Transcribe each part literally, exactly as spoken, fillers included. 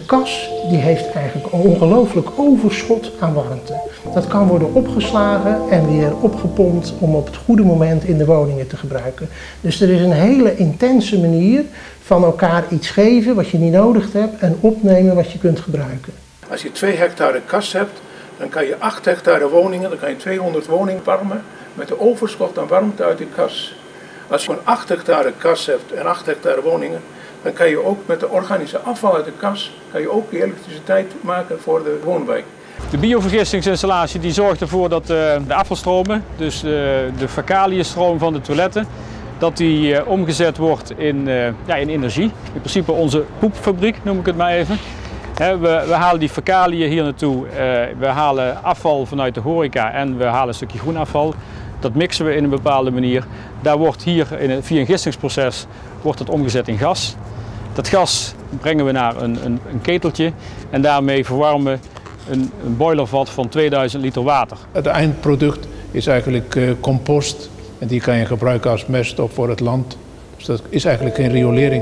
kas die heeft eigenlijk een ongelooflijk overschot aan warmte. Dat kan worden opgeslagen en weer opgepompt om op het goede moment in de woningen te gebruiken. Dus er is een hele intense manier van elkaar iets geven wat je niet nodig hebt en opnemen wat je kunt gebruiken. Als je twee hectare kas hebt, dan kan je acht hectare woningen, dan kan je tweehonderd woningen warmen met de overschot aan warmte uit die kas. Als je een acht hectare kas hebt en acht hectare woningen, dan kan je ook met de organische afval uit de kas kan je ook die elektriciteit maken voor de woonwijk. De biovergistingsinstallatie die zorgt ervoor dat uh, de afvalstromen, dus de, de fecaliënstroom van de toiletten, dat die uh, omgezet wordt in, uh, ja, in energie. In principe onze poepfabriek, noem ik het maar even. He, we, we halen die fecaliën hier naartoe, uh, we halen afval vanuit de horeca en we halen een stukje groenafval. Dat mixen we in een bepaalde manier. Daar wordt hier in een, via een gistingsproces wordt het omgezet in gas. Dat gas brengen we naar een, een, een keteltje en daarmee verwarmen we een, een boilervat van tweeduizend liter water. Het eindproduct is eigenlijk uh, compost en die kan je gebruiken als meststof voor het land. Dus dat is eigenlijk geen riolering.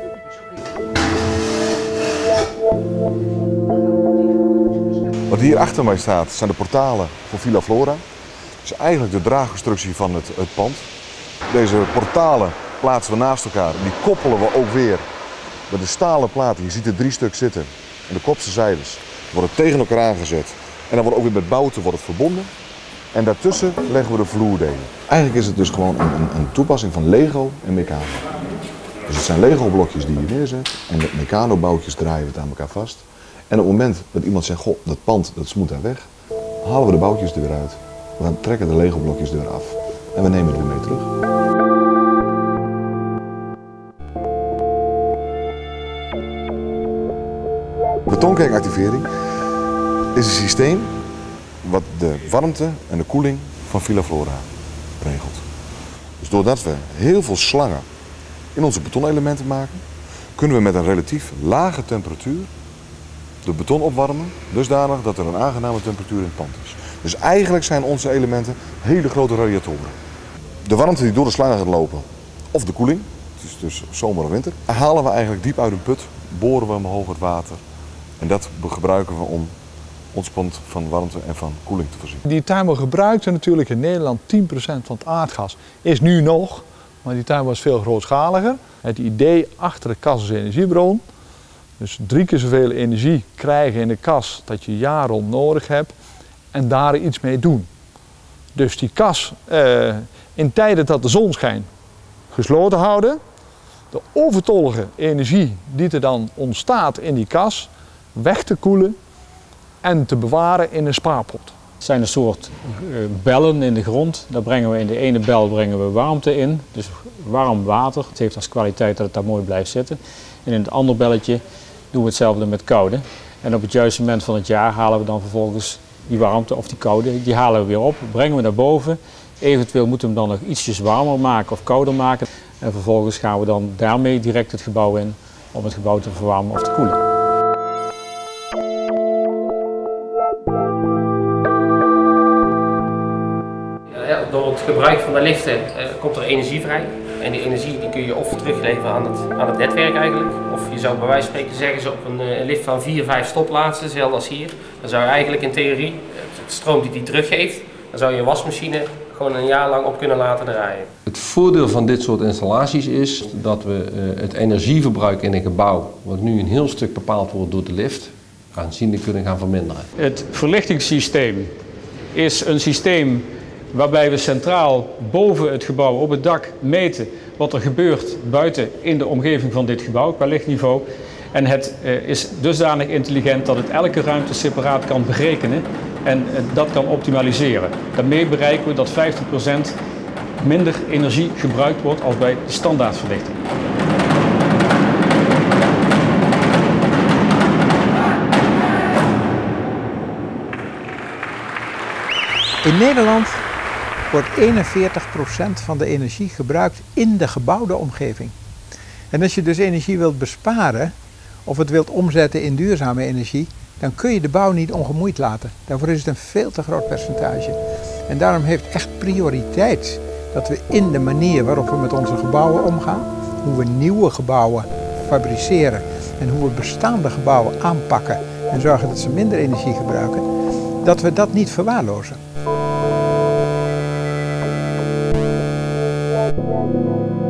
Wat hier achter mij staat zijn de portalen voor Villa Flora. Dat is eigenlijk de draagconstructie van het, het pand. Deze portalen plaatsen we naast elkaar. Die koppelen we ook weer met de stalen platen. Je ziet er drie stuk zitten. En de kopse zijdes worden tegen elkaar aangezet. En dan wordt ook weer met bouten wordt het verbonden. En daartussen leggen we de vloerdelen. Eigenlijk is het dus gewoon een, een, een toepassing van Lego en Meccano. Dus het zijn Lego blokjes die je neerzet. En de Meccano boutjes draaien we het aan elkaar vast. En op het moment dat iemand zegt, goh, dat pand dat moet daar weg, halen we de boutjes er weer uit. We gaan trekken de Lego blokjes er weer af. En we nemen het weer mee terug. Betonkerkactivering is een systeem wat de warmte en de koeling van Villa Flora regelt. Dus doordat we heel veel slangen in onze betonelementen maken, kunnen we met een relatief lage temperatuur de beton opwarmen, dusdanig dat er een aangename temperatuur in het pand is. Dus eigenlijk zijn onze elementen hele grote radiatoren. De warmte die door de slangen gaat lopen, of de koeling, het is dus zomer of winter, halen we eigenlijk diep uit een put, boren we omhoog het water. En dat gebruiken we om ons pand van warmte en van koeling te voorzien. Die tuin wordt gebruikt natuurlijk in Nederland tien procent van het aardgas. Is nu nog, maar die tuin was veel grootschaliger. Het idee achter de kas is energiebron. Dus drie keer zoveel energie krijgen in de kas dat je jaar rond nodig hebt. En daar iets mee doen. Dus die kas eh, in tijden dat de zon schijnt gesloten houden. De overtollige energie die er dan ontstaat in die kas weg te koelen en te bewaren in een spaarpot. Het zijn een soort uh, bellen in de grond. Daar brengen we in de ene bel brengen we warmte in, dus warm water. Het heeft als kwaliteit dat het daar mooi blijft zitten. En in het andere belletje doen we hetzelfde met koude. En op het juiste moment van het jaar halen we dan vervolgens die warmte of die koude, die halen we weer op, brengen we naar boven. Eventueel moeten we hem dan nog ietsjes warmer maken of kouder maken. En vervolgens gaan we dan daarmee direct het gebouw in om het gebouw te verwarmen of te koelen. Ja, door het gebruik van de liften uh, komt er energie vrij. En die energie die kun je of terugleveren aan het, aan het netwerk eigenlijk. Of je zou bij wijze van spreken zeggen, ze op een, een lift van vier, vijf stopplaatsen, hetzelfde als hier. Dan zou je eigenlijk in theorie, het stroom die die teruggeeft, dan zou je een wasmachine gewoon een jaar lang op kunnen laten draaien. Het voordeel van dit soort installaties is dat we uh, het energieverbruik in een gebouw, wat nu een heel stuk bepaald wordt door de lift, aanzienlijk kunnen gaan verminderen. Het verlichtingssysteem is een systeem waarbij we centraal boven het gebouw op het dak meten wat er gebeurt buiten in de omgeving van dit gebouw qua lichtniveau. En het uh, is dusdanig intelligent dat het elke ruimte separaat kan berekenen en uh, dat kan optimaliseren. Daarmee bereiken we dat vijftig procent minder energie gebruikt wordt als bij de standaardverlichting. In Nederland wordt eenenveertig procent van de energie gebruikt in de gebouwde omgeving. En als je dus energie wilt besparen of het wilt omzetten in duurzame energie, dan kun je de bouw niet ongemoeid laten. Daarvoor is het een veel te groot percentage. En daarom heeft het echt prioriteit dat we in de manier waarop we met onze gebouwen omgaan, hoe we nieuwe gebouwen fabriceren en hoe we bestaande gebouwen aanpakken en zorgen dat ze minder energie gebruiken, dat we dat niet verwaarlozen.